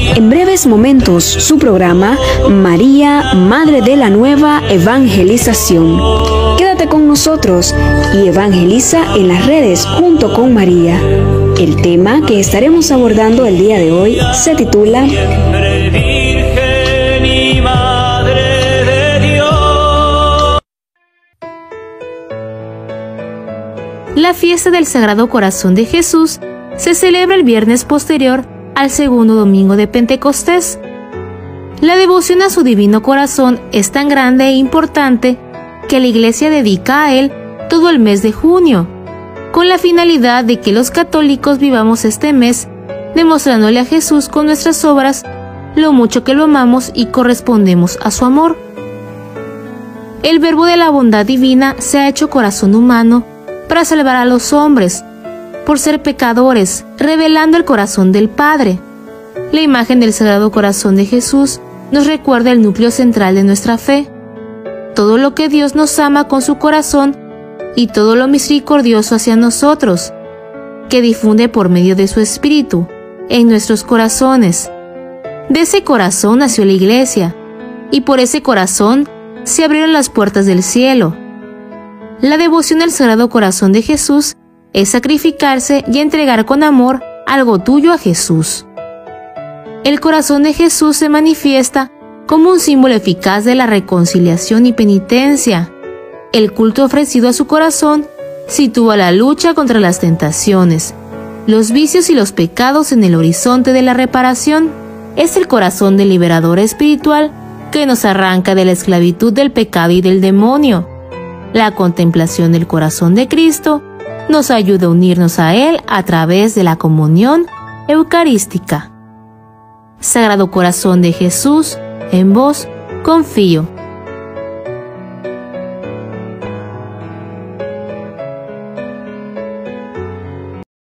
En breves momentos, su programa María, Madre de la Nueva Evangelización. Quédate con nosotros y evangeliza en las redes junto con María. El tema que estaremos abordando el día de hoy se titula Virgen y Madre de Dios. La fiesta del Sagrado Corazón de Jesús se celebra el viernes posterior al segundo domingo de Pentecostés. La devoción a su Divino Corazón es tan grande e importante que la Iglesia dedica a él todo el mes de junio, con la finalidad de que los católicos vivamos este mes demostrándole a Jesús con nuestras obras lo mucho que lo amamos y correspondemos a su amor. El Verbo de la bondad divina se ha hecho corazón humano para salvar a los hombres, por ser pecadores, revelando el corazón del Padre. La imagen del Sagrado Corazón de Jesús nos recuerda el núcleo central de nuestra fe, todo lo que Dios nos ama con su corazón y todo lo misericordioso hacia nosotros, que difunde por medio de su Espíritu en nuestros corazones. De ese corazón nació la Iglesia, y por ese corazón se abrieron las puertas del cielo. La devoción al Sagrado Corazón de Jesús es sacrificarse y entregar con amor algo tuyo a Jesús. El corazón de Jesús se manifiesta como un símbolo eficaz de la reconciliación y penitencia. El culto ofrecido a su corazón sitúa la lucha contra las tentaciones, los vicios y los pecados en el horizonte de la reparación. Es el corazón del liberador espiritual que nos arranca de la esclavitud del pecado y del demonio. La contemplación del corazón de Cristo nos ayuda a unirnos a Él a través de la comunión eucarística. Sagrado Corazón de Jesús, en vos confío.